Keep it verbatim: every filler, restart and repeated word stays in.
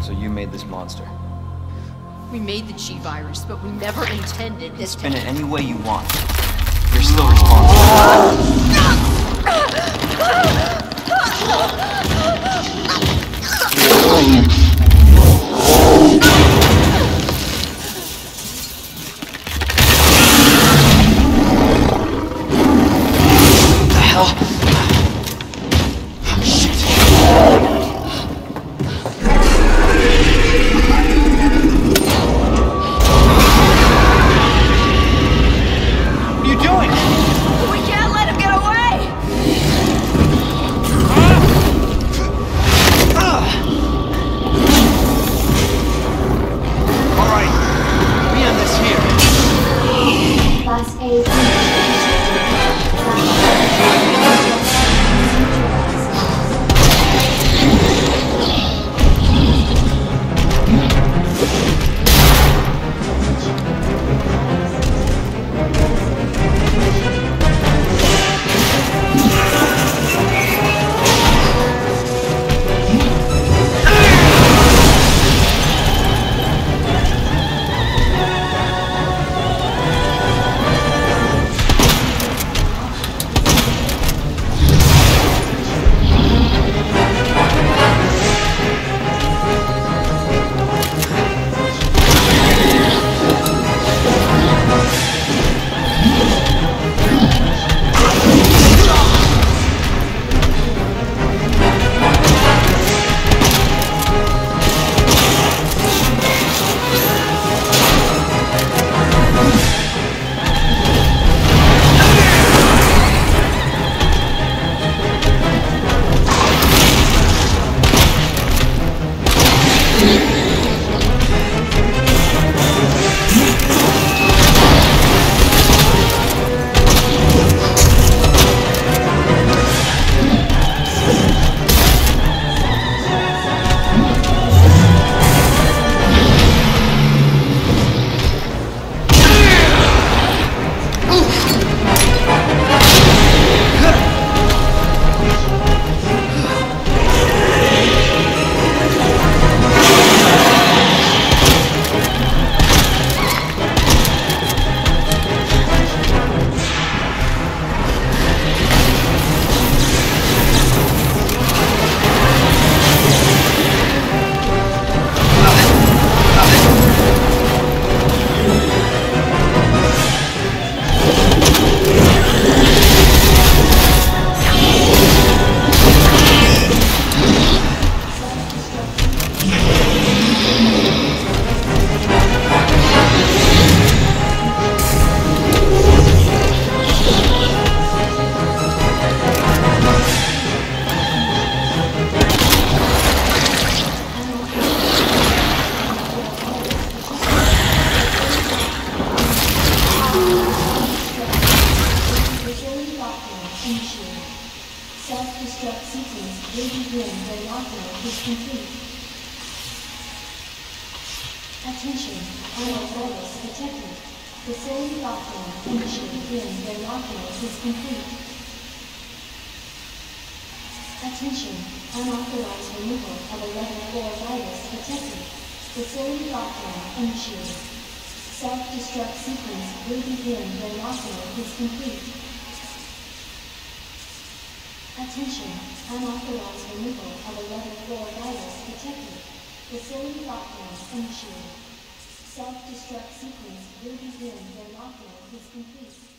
So you made this monster. We made the G virus, but we never intended this. Spin it any way you want. You're still responsible. Self-destruct sequence will begin when lockdown is complete. Attention, all virus detected. Facility lockdown initiated when lockdown is complete. Attention, unauthorized removal of a level four virus detected. Facility lockdown initiated. Self-destruct sequence will begin when lockdown is complete. Attention, unauthorized removal of a level four virus detected. Facility lockdown initiated. Self-destruct sequence will begin when lockdown is complete.